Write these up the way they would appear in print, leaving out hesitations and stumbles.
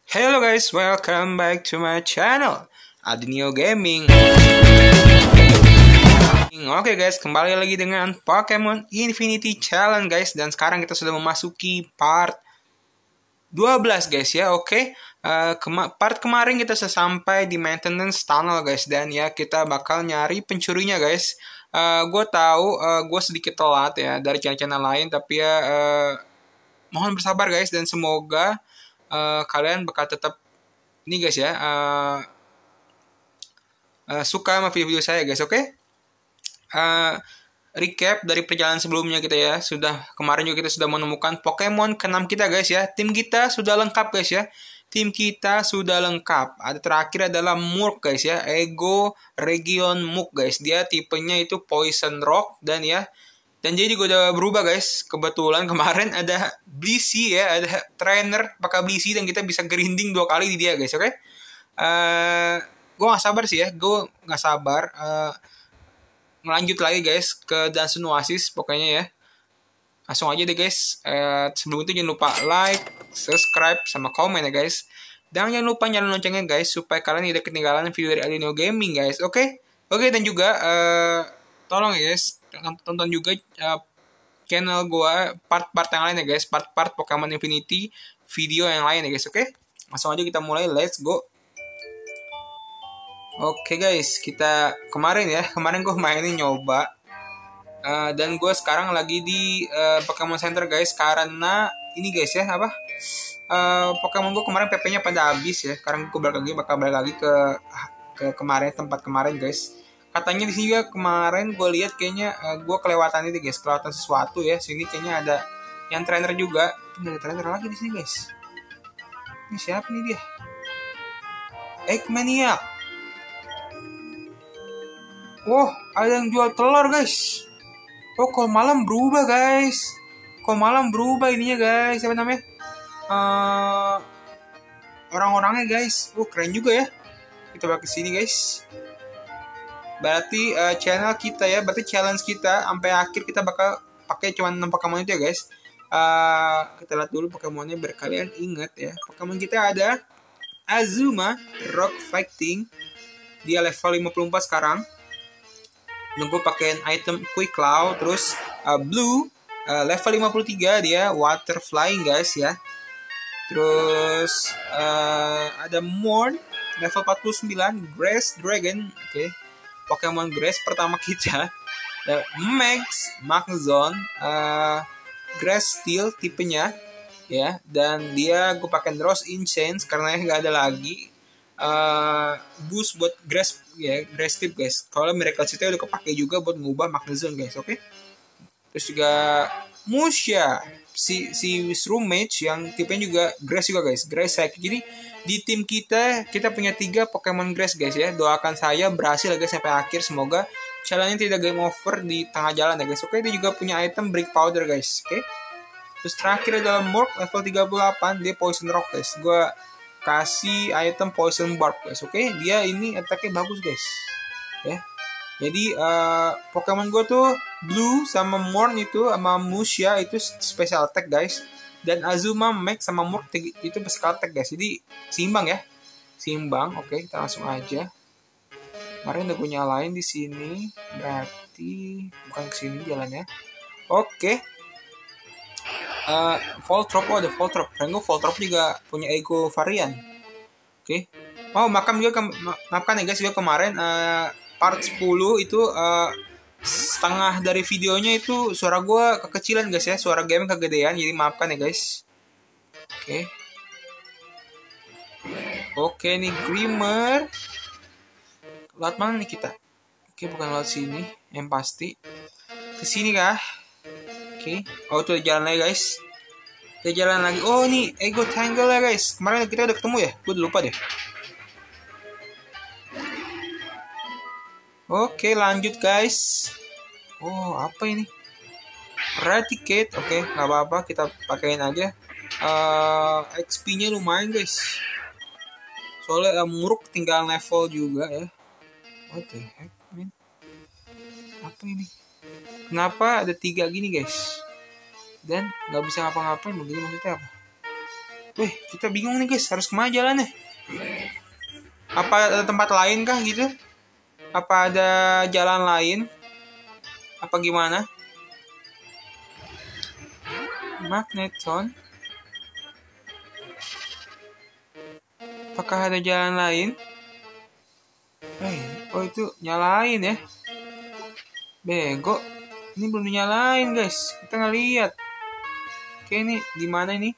Hello guys, welcome back to my channel Adinio Gaming. Oke guys, kembali lagi dengan Pokemon Infinity Challenge guys. Dan sekarang kita sudah memasuki part 12 guys ya. Oke, part kemarin kita sudah sampai di maintenance tunnel guys. Dan ya kita bakal nyari pencurinya guys. Gue tahu gue sedikit telat ya dari channel-channel lain. Tapi ya mohon bersabar guys. Dan semoga kalian bakal tetap ini guys ya suka sama video-video saya guys. Oke. Recap dari perjalanan sebelumnya kita ya, kemarin juga kita sudah menemukan Pokemon ke-6 kita guys ya. Tim kita sudah lengkap guys ya. Tim kita sudah lengkap. Ada terakhir adalah Murk guys ya, Ego Region Muk guys. Dia tipenya itu Poison Rock dan jadi gue udah berubah guys. Kebetulan kemarin ada Blissey ya, ada trainer pakai Blissey dan kita bisa grinding 2 kali di dia guys. Oke. Gue gak sabar sih ya, melanjut lagi guys ke Dungeon Oasis pokoknya ya. Langsung aja deh guys. Sebelum itu jangan lupa like, subscribe, sama komen ya guys. Dan jangan lupa nyalain loncengnya guys supaya kalian tidak ketinggalan video dari Adinio Gaming guys. Oke, dan juga tolong ya guys, tonton juga channel gue part-part yang lain ya guys. Part-part Pokemon Infinity video yang lain ya guys. Oke, langsung aja kita mulai, let's go. Oke guys, kemarin gue mainin nyoba dan gue sekarang lagi di Pokemon Center guys, karena ini guys ya Pokemon gue kemarin PP-nya pada habis ya. Sekarang gue bakal balik lagi ke tempat kemarin guys. Katanya di sini juga kemarin gue lihat kayaknya gue kelewatan sesuatu ya. Sini kayaknya ada yang trainer juga. Ada trainer lagi di sini guys. Ini siapa nih dia? Eggmaniac. Oh, ada yang jual telur guys. Oh, kalau malam berubah guys. Ininya guys. Siapa namanya? Orang-orangnya guys. Oh, keren juga ya. Kita balik ke sini guys. Berarti channel kita ya. Berarti challenge kita sampai akhir kita bakal pakai cuma 6 Pokemon itu ya guys. Kita lihat dulu Pokemonnya biar kalian ingat ya. Pokemon kita ada Azuma Rock Fighting. Dia level 54 sekarang. Nunggu pakein item Quick Claw. Terus Blue level 53 dia Water Flying guys ya. Terus ada Morn level 49 Grass Dragon. Oke. Pokemon Grass pertama kita. Max Magzone Grass Steel tipenya ya. Dan dia gue pakein Rose Incense karena nggak ada lagi boost buat grass tip guys. Kalau Miracle City udah kepake juga buat ngubah Magnezone guys. Oke. Terus juga Musha si Shroom Mage yang tipenya juga grass juga guys, grass psychic. Jadi di tim kita punya 3 Pokemon grass guys ya. Doakan saya berhasil ya guys sampai akhir, semoga challenge-nya tidak game over di tengah jalan ya guys. Oke, dia juga punya item Brick Powder guys. Oke. Terus terakhir adalah Mork level 38, dia Poison Rock guys. Gua kasih item Poison Barb guys. Oke, dia ini attack-nya bagus guys ya. Jadi Pokemon gue tuh Blue sama Morn itu sama Musha itu special attack guys. Dan Azuma, Max sama Murk itu special attack guys. Jadi seimbang ya. Oke, kita langsung aja. Kemarin udah gue nyalain di sini. Berarti bukan ke sini jalannya. Oke. Voltrop, ada Voltrop. Rango Voltrop juga punya Ego varian. Oke. Maafkan ya guys, juga kemarin part 10 itu setengah dari videonya itu suara gue kekecilan guys ya. Suara game kegedean, jadi maafkan ya guys. Oke nih Grimer. Lewat mana nih kita? Oke, bukan lewat sini yang pasti. Kesini kah? Oke. Oh, itu jalan lagi guys. Kita jalan lagi. Oh, ini Ego Tangle ya guys. Kemarin kita udah ketemu ya? Gue udah lupa deh. Oke, lanjut guys. Oh, apa ini? Raticate. Oke, nggak apa-apa. Kita pakein aja. XP-nya lumayan guys. Soalnya Muruk tinggal level juga ya. What the heck, man? Apa ini? Kenapa ada 3 gini guys? Dan nggak bisa ngapa-ngapain, begini maksudnya apa? Wih, kita bingung nih guys, harus kemana jalannya? Apa ada tempat lain kah gitu? Apa ada jalan lain? Apa gimana? Magneton. Apakah ada jalan lain? Oh itu nyalain ya. Bego. Ini belum dinyalain guys. Kita ngeliat. Oke ini gimana ini?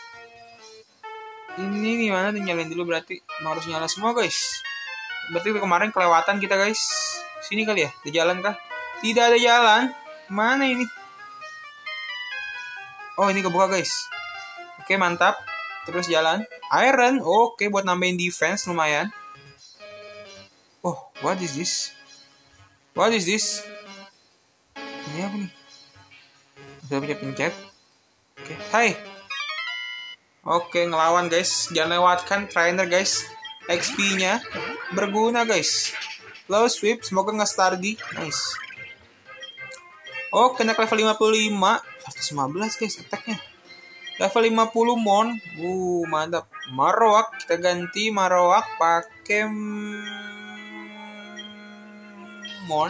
Ini gimana? Dinyalain dulu berarti harus nyala semua guys. Berarti kemarin kelewatan kita guys. Sini kali ya? Ada jalan kah? Tidak ada jalan. Mana ini? Oh ini kebuka guys. Oke mantap. Terus jalan. Iron. Oke buat nambahin defense lumayan. Oh what is this? What is this? Ini apa nih? Bisa pencet-pencet. Oke. Hai. Oke ngelawan guys. Jangan lewatkan trainer guys. XP-nya berguna guys. Low sweep. Semoga nggak stardy. Nice. Oke naik level 55. 115 guys attack-nya. Level 50 Mon. Mantap. Marowak. Kita ganti Marowak pakai Mon.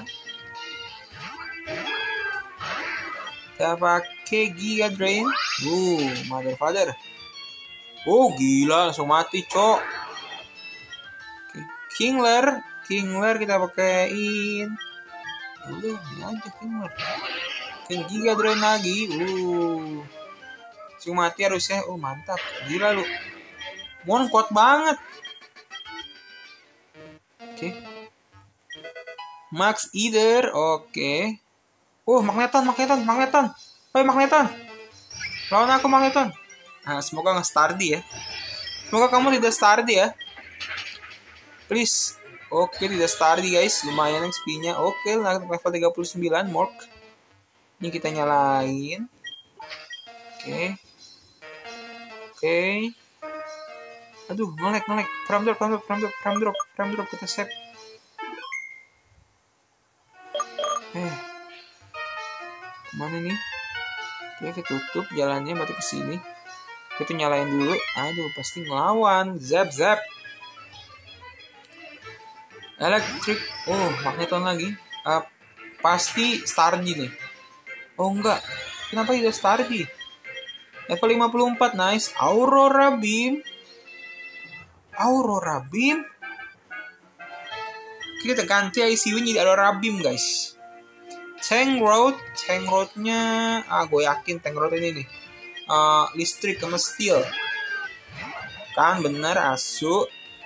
Kita pakai Giga Drain. Mother father. Gila langsung mati, cok. Kingler kita pakein. Udah, ini aja Kingler. Giga Drain lagi. Langsung mati harusnya. Mantap. Gila lu. Mon kuat banget. Oke. Max Eater. Oke. Magneton. Magneton. Lawan aku Magneton. Nah, semoga nggak stardy ya. Semoga kamu tidak stardy ya. Please. Oke, tidak stardy guys. Lumayan XP-nya. Oke, level 39 Mork. Ini kita nyalain. Oke. Aduh, ngelek. Frame drop. Kita save. Kemana nih? Oke, kita tutup jalannya, berarti ke sini. Kita nyalain dulu. Aduh, pasti ngelawan. Zap. Electric. Magneton lagi. Pasti Stardy nih. Enggak. Kenapa tidak Stardy? Level 54, nice. Aurora Beam. Kita ganti ICU jadi Aurora Beam, guys. Tank Road-nya gue yakin Tank Road ini nih. Listrik sama steel. Kan bener asu.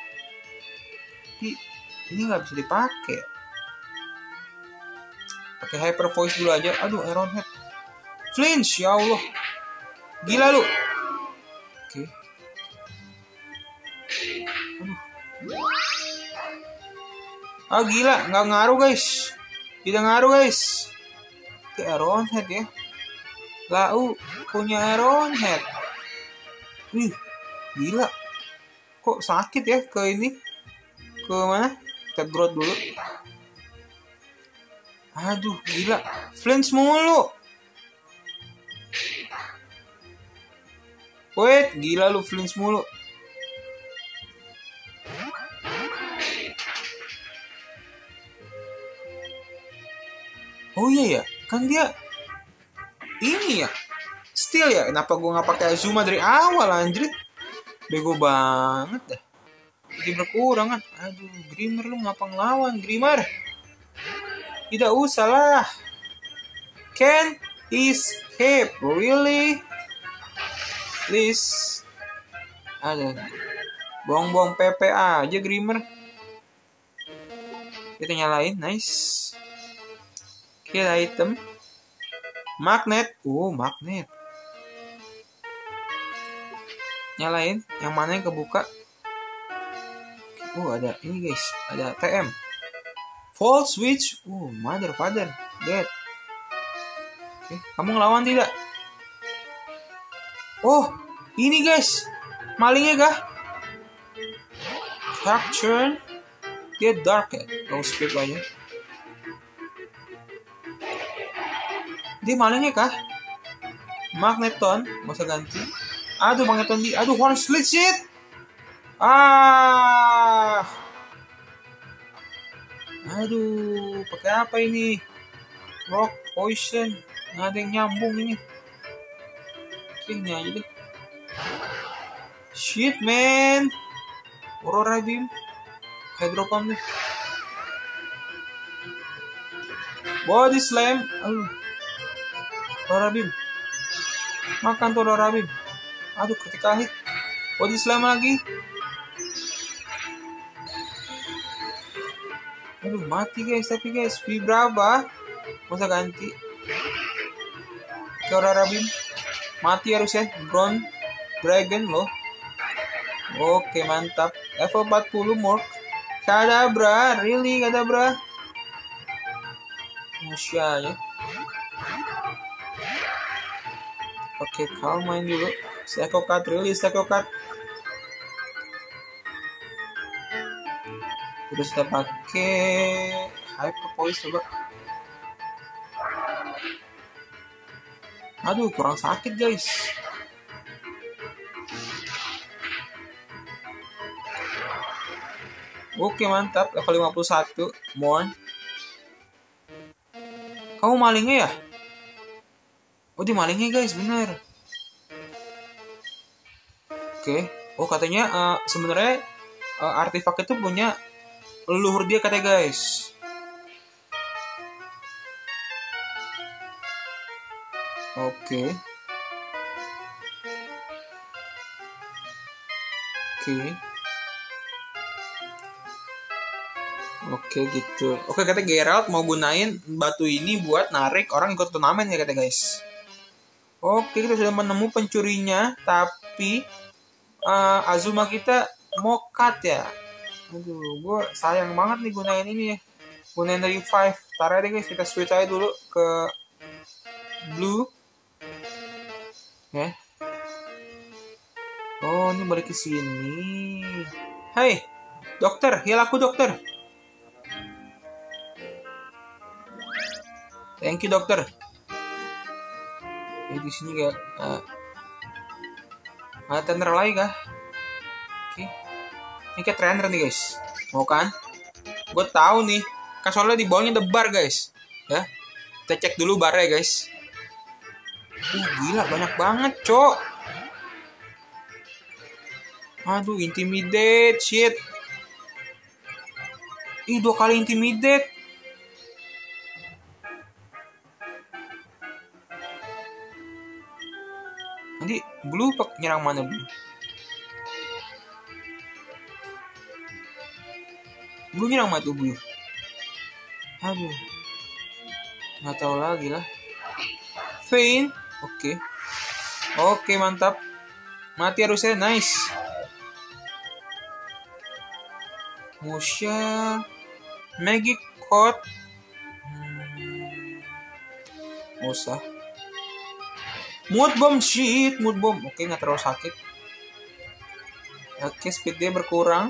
Ini nggak bisa dipakai. Pakai Hyper Voice dulu aja. Aduh, Iron Head. Flinch, ya Allah. Gila lu. Oke. Gila, nggak ngaruh guys. Tidak ngaruh guys. Ke Iron Head ya. Lau punya Iron Head. Gila. Kok sakit ya ke ini? Ke mana? Kita growth dulu. Aduh, gila. Flinch mulu. Wait, gila lu flinch mulu. Oh iya ya, kan dia ini ya, steel ya. Kenapa gue nggak pakai Azuma dari awal anjir? Bego banget dah. Jadi berkurang kan. Aduh, Grimer lu ngapa ngelawan Grimer? Tidak usah lah. Can escape, really? Please. Ada. Buang-buang PP aja Grimer. Kita nyalain, nice. Kill item. Magnet. Magnet. Nyalain. Yang mana yang kebuka? Ada ini guys. Ada TM. Volt switch. Mother father. Dead. Oke. Kamu ngelawan tidak? Ini guys. Malingnya kah? Fracture. Dia dark ya. Long speed banyak. Dia malingnya kah? Magneton, masa ganti. Aduh, Magneton di. Aduh, Horn Slit shit. Ah. Aduh, pakai apa ini? Rock Poison. Nggak ada yang nyambung ini. Oke, ini aja deh. Shit, man. Aurora Beam. Hydro Pump nih. Body Slam. Aduh. Aurora Beam. Makan tuh Aurora Beam. Aduh, ketika hit. Body Slam lagi. Aduh, mati guys. Tapi guys, berapa? Masa ganti? Ke Aurora Beam. Mati harusnya. Brown Dragon loh. Oke, mantap. Level 40 Mork. Kadabra. Really, Kadabra? Musya ya. Oke, calm main dulu. Psycho Cut, rilis Psycho Cut. Terus kita pakai Hyper Voice coba. Aduh, kurang sakit guys. Oke, mantap. Level 51 Morn. Kamu malingnya ya? Oh, dia malingnya guys, bener. Oke. Oh, katanya sebenarnya artefak itu punya leluhur dia katanya guys. Oke. Oke gitu. Oke, kata Geralt mau gunain batu ini buat narik orang ikut turnamen ya kata guys. Oke, kita sudah menemu pencurinya, tapi Azuma kita mau cut ya. Aduh, gue sayang banget nih gunain ini ya. Gunain dari 5. Taruh deh guys, kita switch aja dulu ke blue. Ya. Oh, ini balik ke sini. Hey, dokter, heal aku dokter. Thank you dokter. Di sini gak ada trainer lagi kah? Oke. Ini kayak trainer nih guys. Mau kan? Gue tahu nih. Kan soalnya di bawahnya ada bar guys. Ya. Kita cek dulu barnya guys. Gila banyak banget cok. Aduh, intimidate shit. 2 kali intimidate. Nanti blue nyerang mana blue? Blue nyerang mana tuh blue? Aduh, nggak tahu lagi lah. Fein, oke mantap. Mati harusnya, nice. Musha, Magic Coat, usah. Mood Bomb shit, Mood Bomb. Oke, nggak terlalu sakit. Oke, speed dia berkurang.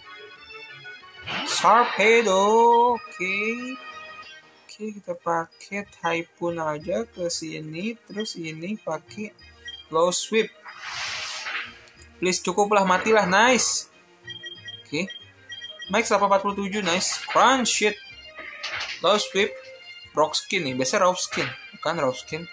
Sharpedo, oke, kita pakai Typhoon aja ke sini, terus ini pakai Low Sweep. Please cukuplah, matilah, nice. Oke. Max 847, nice. Crunch shit. Low Sweep. Rock Skin nih, biasa Rock Skin, bukan Rock Skin.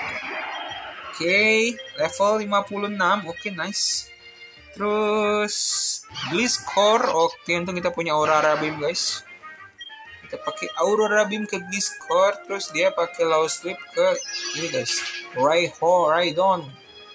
Oke, level 56. Oke, nice. Terus Gliscor. Oke, untung kita punya Aurora Beam, guys. Kita pakai Aurora Beam ke Gliscor, terus dia pakai Low Sweep ke ini, guys. Raidon.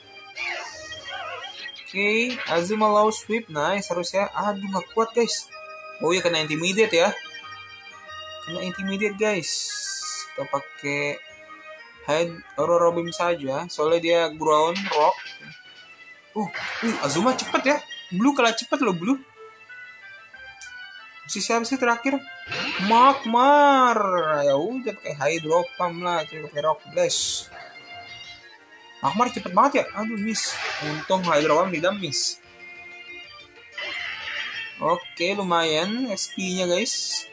Oke, Azuma Low Sweep, nice harusnya. Aduh, nggak kuat, guys. Oh iya, kena intimidate ya. Kena intimidate, guys. Kita pakai Aurora Beam saja, soalnya dia ground rock. Azuma cepet ya. Blue kalah cepet loh Blue. Siapa sih terakhir? Magmar. Ya udah pakai Hydro Pump lah, terus pakai Rock Blast. Magmar cepet banget ya. Aduh, miss. Untung Hydro Pump tidak miss. Oke, lumayan XP-nya guys.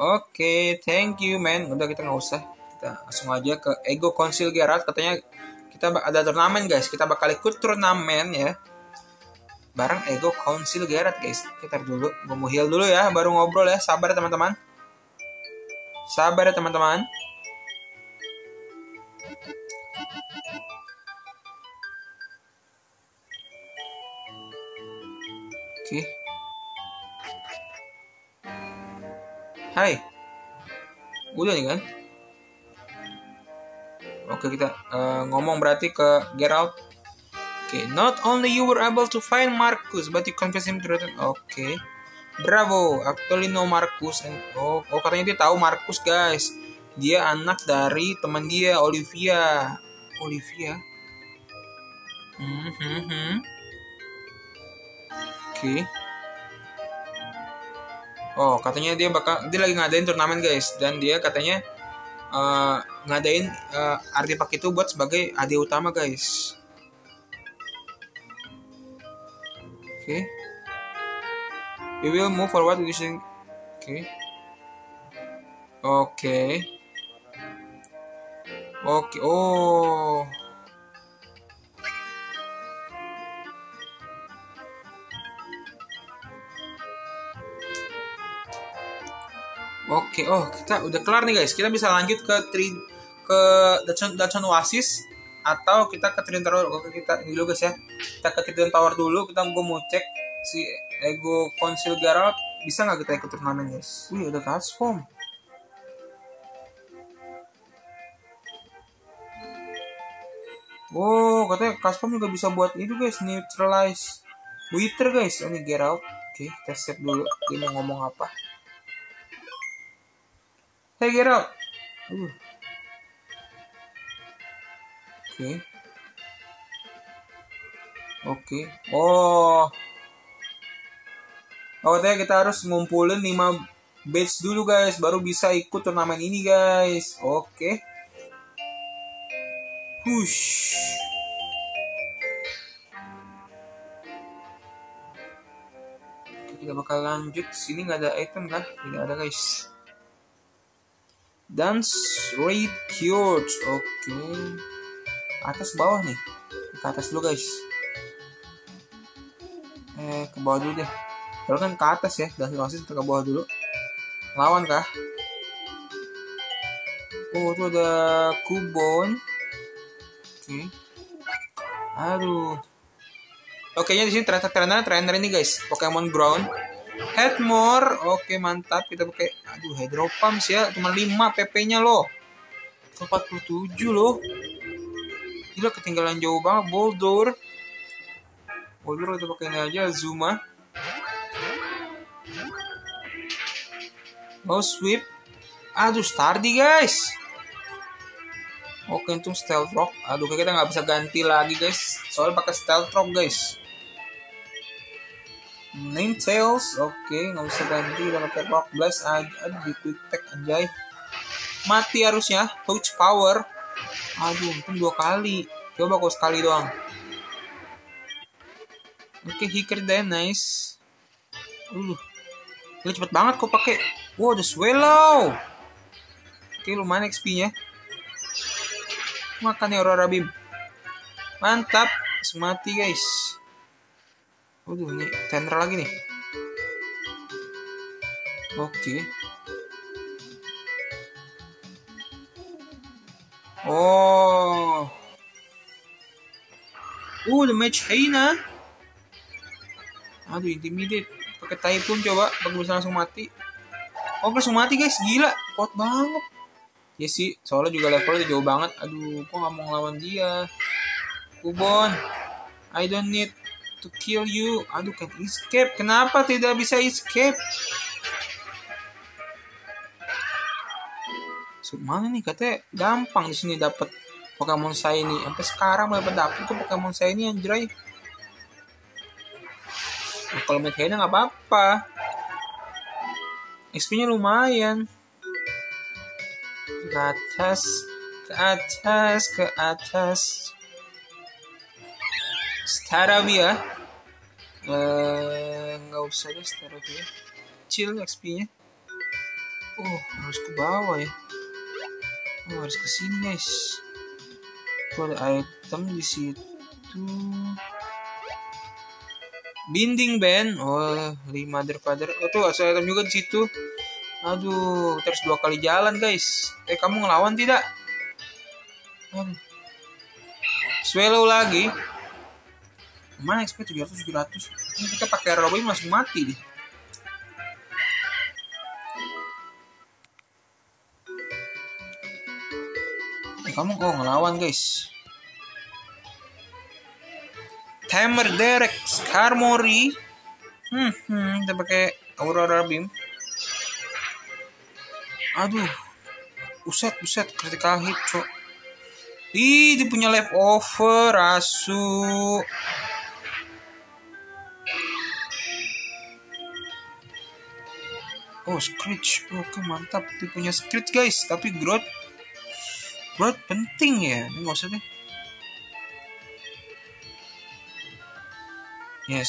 Oke, thank you man. Udah kita nggak usah. Kita langsung aja ke Ego Council Geralt. Katanya kita ada turnamen guys. Kita bakal ikut turnamen ya. Bareng Ego Council Geralt guys. Kita dulu, gue mau heal dulu ya, baru ngobrol ya. Sabar ya teman-teman. Sabar ya teman-teman. Oke. Hai. Udah nih kan? Oke, kita ngomong berarti ke Geralt. Oke, not only you were able to find Marcus, but you confessed him to return. Oke. Bravo, actually know Marcus. Katanya dia tahu Marcus guys. Dia anak dari teman dia, Olivia. Oke. Oh, katanya dia lagi ngadain turnamen guys, dan dia katanya ngadain artefak itu buat sebagai hadiah utama guys. Oke. We will move forward using. Oke. Oh. Oke, kita udah kelar nih guys. Kita bisa lanjut ke Dungeon Oasis atau kita ke Trident Tower. Oke, kita ini dulu guys ya. Kita ke Trident Tower dulu. Gue mau cek si Ego Council Geralt bisa nggak kita ikut turnamen guys. Wih, udah transform. Oh, katanya custom juga bisa buat itu guys, neutralize Wither guys. Ini Geralt. Oke, kita save dulu. Dia mau ngomong apa? Hey Geralt. Oke. Oh, katanya kita harus ngumpulin 5 badge dulu guys, baru bisa ikut turnamen ini guys. Oke. Push. Kita bakal lanjut. Sini nggak ada item kah? Tidak ada guys. Dance Raid Cured. Oke. Atas bawah nih. Ke atas dulu guys. Ke bawah dulu deh. Kalau kan ke atas ya. Dan Oasis kita ke bawah dulu. Lawan kah? Oh, itu ada Kubon. Oke. Aduh. Oke, nya di sini trainer ini guys. Pokemon Ground. Headmore. Oke, mantap. Kita pakai Hydro Pumps ya. Cuma 5 PP-nya loh. 47 loh. Gila, ketinggalan jauh banget. Boulder kita pakai ini aja. Zuma. Sweep. Stardy guys. Oke, untung Stealth Rock. Kita nggak bisa ganti lagi guys. Soalnya pakai Stealth Rock guys. Ninetales. Oke, nggak bisa ganti. Udah pakai Rock Blast aja. Di Quick Attack anjay. Mati harusnya. Touch Power. Untung 2 kali. Coba kok sekali doang. Oke, Hiker deh, nice. Ini cepet banget kok pakai. Wow, the Swallow. Oke, lumayan XP-nya. Makan nih Aurora Beam. Mantap. Mati guys. Ini Tendril lagi nih. Oke. Oh. The Mage Hyena. Intimidate. Pakai Typhoon coba. Bagi bisa langsung mati. Langsung mati guys. Gila. Kuat banget. Ya sih. Soalnya juga levelnya jauh banget. Kok gak mau ngelawan dia. Kubon. I don't need to kill you. Can escape. Kenapa tidak bisa escape? Mana nih, katanya gampang di sini dapat Pokemon Shiny. Sampai sekarang belum dapet kok Pokemon Shiny anjray. Kalau main Hyena nggak apa-apa. XP-nya lumayan. Ke atas. Staravia. Nggak usah deh Staravia. Kecil XP-nya. Harus ke bawah ya. Harus ke sini guys. Tuh ada item di situ. Binding band. Oh, 5 Mother Father. Oh tuh ada item juga di situ. Aduh, terus 2 kali jalan guys. Kamu ngelawan tidak? Aduh. Swallow lagi. Mana XP 700. Ini kita pakai Robo langsung mati deh. Kamu kok ngelawan guys. Tamer Derek Skarmory. Kita pakai Aurora Beam. Aduh. Buset critical hit, cok. Ih, dia punya leftover asu. Oh, Screech. Oke, mantap. Dia punya Screech guys, tapi growth penting ya. Ini maksudnya. Yes.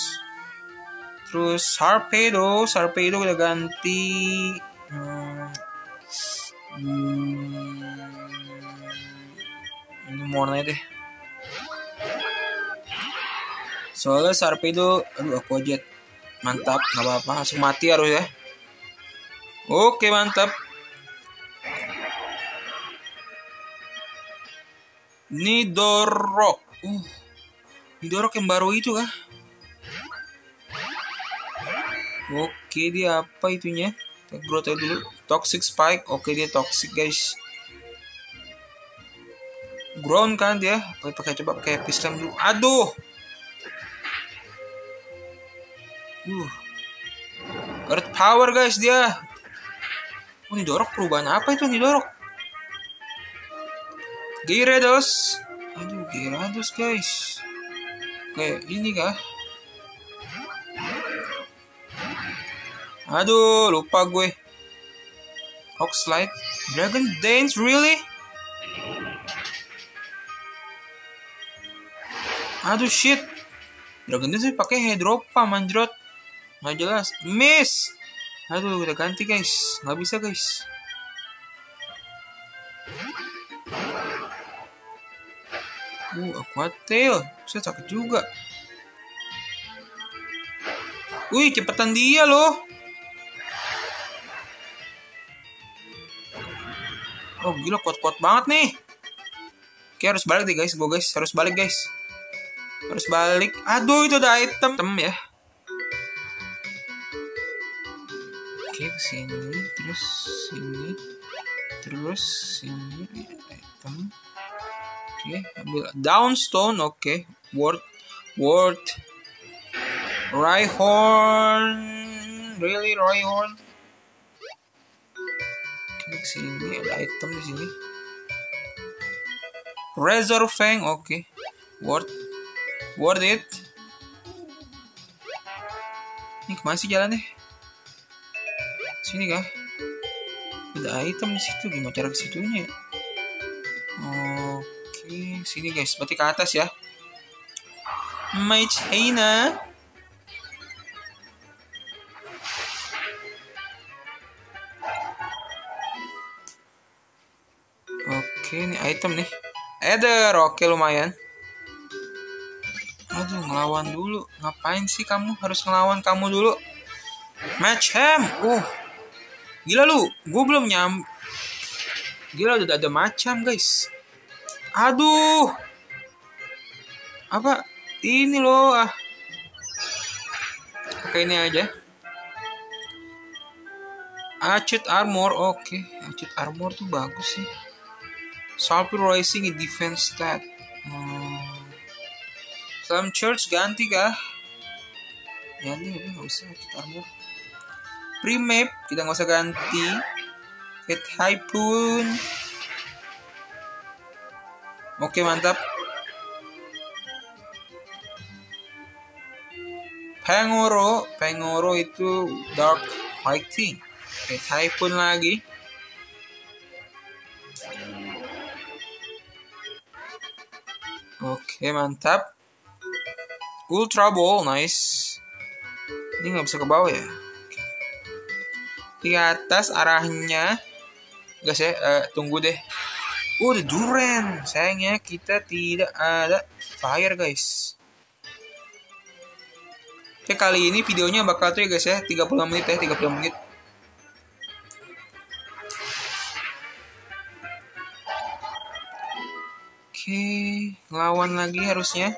Terus Sharpedo udah ganti. Ini warnanya deh. Soalnya Sharpedo, aku aja mantap, nggak apa-apa, langsung mati harus ya. Oke, mantap. Nidorok. Nidorok yang baru itu kah? Oke, dia apa itunya? Kita growth aja dulu. Toxic Spike. Oke, dia toxic guys. Ground kan dia. Coba pakai piston dulu. Aduh. Earth Power guys dia. Oh, Nidorok perubahan apa itu Nidorok? Gyarados. Aduh, Gyarados guys. Kayak ini kah? Aduh, lupa gue. Oxlide. Dragon Dance, really? Aduh, shit. Dragon Dance pakai Hydropa, manjrot. Nggak jelas. Miss. Aduh, udah ganti guys. Nggak bisa guys. Aqua Tail. Saya sakit juga. Wih, cepetan dia loh. Oh, gila kuat-kuat banget nih. Oke, harus balik deh guys. Harus balik guys. Harus balik. Aduh, itu ada item ya. Oke, kesini. Terus sini. Item. Oke, ambil Downstone. Oke, Word. Rhyhorn. Really, Rhyhorn? Oke, sini ada item di sini. Razor Fang. Oke. Worth it. Ini kemana sih jalannya? Sini kah? Ada item di situ. Gimana cara ke situnya? Oke, sini guys. Berarti ke atas ya. Mage Hina. Oke, ini item nih. Ada oke lumayan. Aduh, ngelawan dulu. Ngapain sih kamu? Harus ngelawan kamu dulu. Macam. Gila lu. Gue belum Gila udah ada macam guys. Aduh. Apa? Ini loh. Pakai ini aja. Acid Armor. Oke. Acid Armor tuh bagus sih. Sulfur Rising defense stat. Slam Church ganti kah? Ganti tapi nggak usah Acid Armor. Pre-map kita nggak usah ganti. Hit Hypun. Oke, mantap. Pangoro itu Dark Fighting. Oke, Typhoon lagi. Oke, mantap. Ultra Ball, nice. Ini nggak bisa ke bawah ya? Di atas arahnya. Guys ya, tunggu deh. The Duran. Sayangnya kita tidak ada fire guys. Oke, kali ini videonya bakal tuh ya guys ya, 30 menit ya, 30 menit. Oke, lawan lagi harusnya.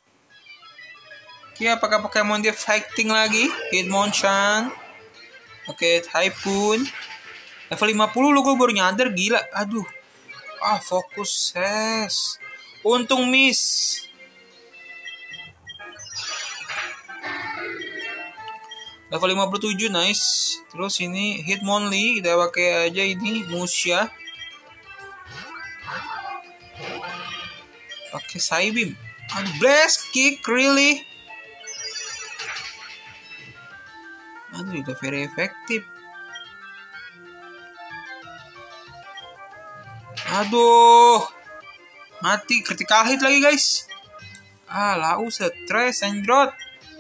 Oke, apakah Pokemon dia fighting lagi? Hitmonchan. Oke, Typhoon. Level 50 lo, gue baru nyadar, gila. Aduh. Fokus ses. Untung miss. Level 57, nice. Terus ini Hitmonlee, kita pakai aja ini Musha. Pakai Psybeam. Blast Kick, really? Aduh, udah very efektif. Aduh. Mati, critical hit lagi guys. Lau stres anjrot.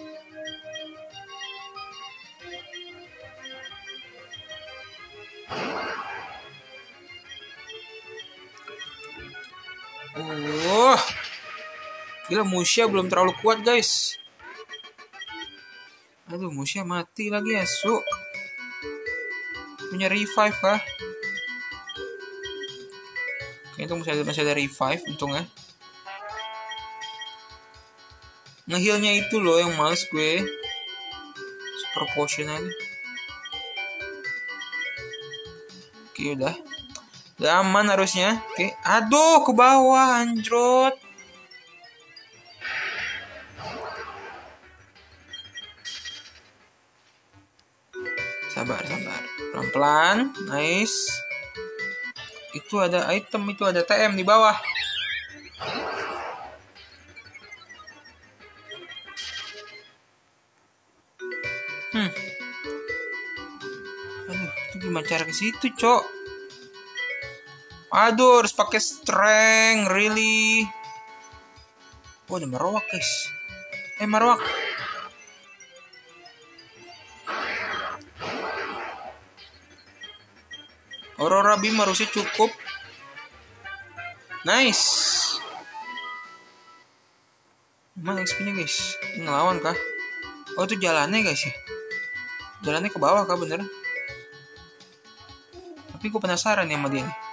Gila, Musha belum terlalu kuat guys. Aduh, Musha mati lagi asu. Punya revive kah? Oke, itu masih ada revive untungnya. Nge-healnya itu loh yang males gue. Super potion aja. Oke, udah aman harusnya. Oke, aduh, ke bawah anjrot. Sabar. Pelan-pelan. Nice. Itu ada item, itu ada TM di bawah. Aduh, itu gimana cara ke situ, Cok? Aduh, harus pakai strength, really. Ada Marowak, guys. Marowak. Aurora Beam harusnya cukup. Nice. Emang XP-nya guys. Ini ngelawan kah? Itu jalannya guys ya. Jalannya ke bawah kah bener? Tapi gue penasaran ya sama dia nih.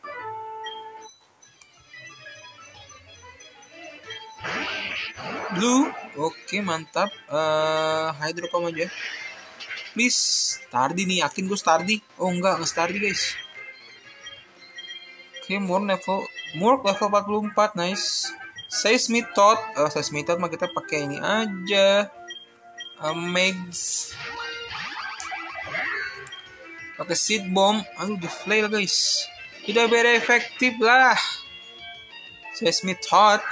Blue. Oke, mantap. Hydro Pump aja. Please, Stardy nih, yakin gue Stardy. Enggak Stardy guys. Oke, Murk level 44, nice. Seismitoad mah kita pakai ini aja. Megs. Pakai Seed Bomb. Aduh, di flail guys. Tidak very efektif lah. Seismitoad.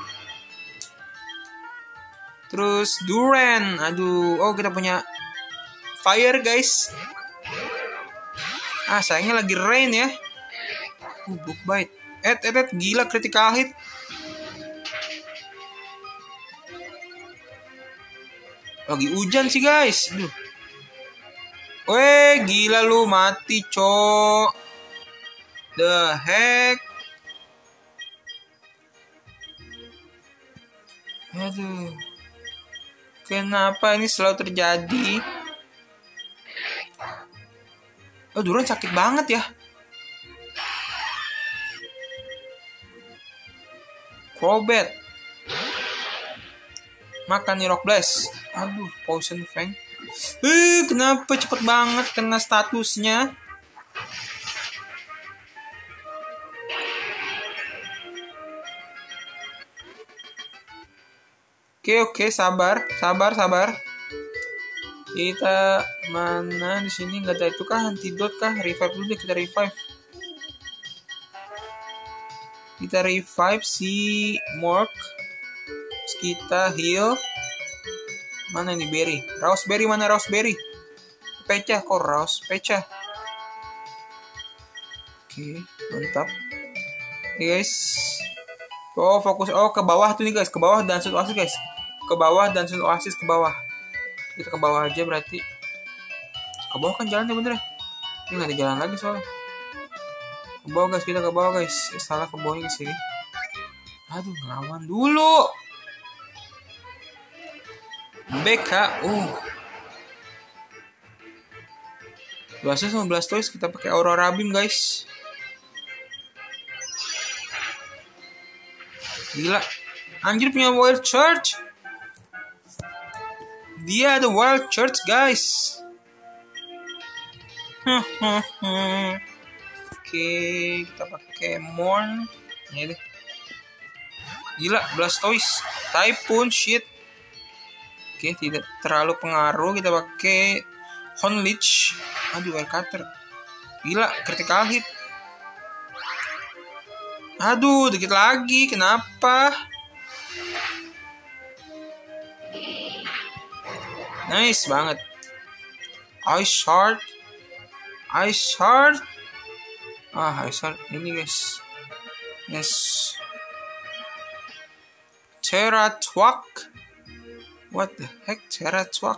Terus Duran. Aduh, kita punya fire guys. Sayangnya lagi rain ya. Book bite. Gila, critical hit. Lagi hujan sih guys. Aduh. Gila lu, mati cok. The heck. Aduh. Kenapa ini selalu terjadi? Duran sakit banget ya. Crobat. Makan nih Rock Blast. Aduh, Poison Fang. Kenapa cepet banget kena statusnya? Oke, sabar. Kita mana di sini nggak ada itu kah, antidote kah? Revive dulu deh, kita revive. Kita revive si Mork. Terus kita heal. Mana nih berry? Raspberry, mana Raspberry? Pecah kok, pecah. Oke, mantap. Guys. Fokus. Ke bawah tuh nih guys, ke bawah dan Sun Oasis guys. Ke bawah dan Sun Oasis ke bawah. Kita ke bawah aja berarti. Ke bawah kan jalannya bener ya? Ini nggak ada jalan lagi soalnya. Ke bawah guys, kita ke bawah guys. Salah ke bawahnya ke sini. Aduh, ngelawan dulu. BK. Blastoise sama Blastoise kita pakai Aurora Beam guys. Gila. Anjir punya Wild Charge. Dia ada Wild Charge guys. Oke, kita pakai Morn. Ini deh. Gila, Blastoise, Typhoon, shit. Oke, tidak terlalu pengaruh. Kita pakai Honleech. Aduh, Air Cutter. Gila, critical hit. Aduh, dikit lagi. Kenapa? Nice banget. Ice Shard. Ice Shard. Ice Shard ini guys. Yes. Terratwak. What the heck, Terratwak?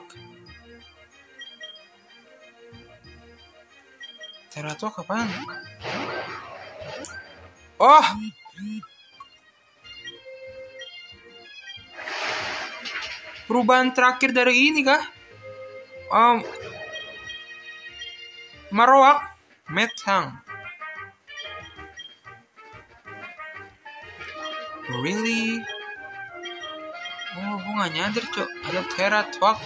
Terratwak apaan? Oh! Perubahan terakhir dari ini kah? Marowak, Metang. Really? Oh, gue gak nyadar cok. Ada Terratwak.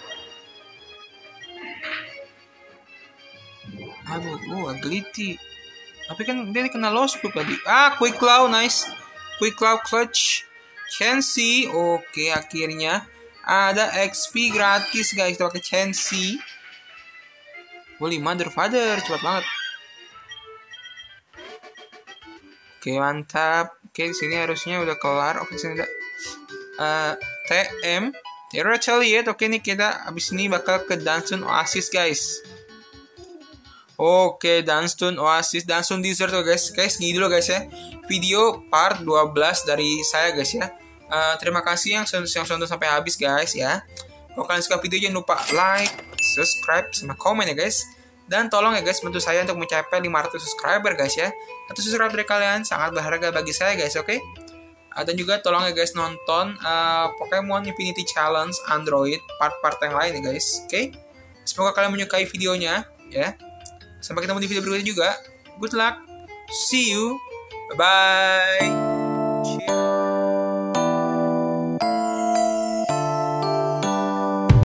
Aduh, Agility. Tapi kan dia kena lost loop tadi. Quick Claw, nice. Quick Claw clutch. Chansey. Oke, akhirnya ada XP gratis guys. Kita pakai Chansey. Holy mother father, cepat banget. Oke, mantap. Oke, di sini harusnya udah kelar. Oke, sini udah TM Terratiliate. Oke, nih kita abis ini bakal ke Dungeon Oasis guys. Oke, Dungeon Oasis, Dungeon Desert guys. Guys, gini dulu guys ya. Video part 12 dari saya guys ya. Terima kasih yang nonton sampai habis guys ya. Kalau kalian suka video jangan lupa like, subscribe, sama komen ya guys. Dan tolong ya guys bantu saya untuk mencapai 500 subscriber guys ya. 1 subscriber dari kalian sangat berharga bagi saya guys, oke? Dan juga tolong ya guys nonton Pokemon Infinity Challenge Android part-part yang lain ya guys, oke? Semoga kalian menyukai videonya ya. Sampai ketemu di video berikutnya juga. Good luck. See you. Bye-bye. Cheers.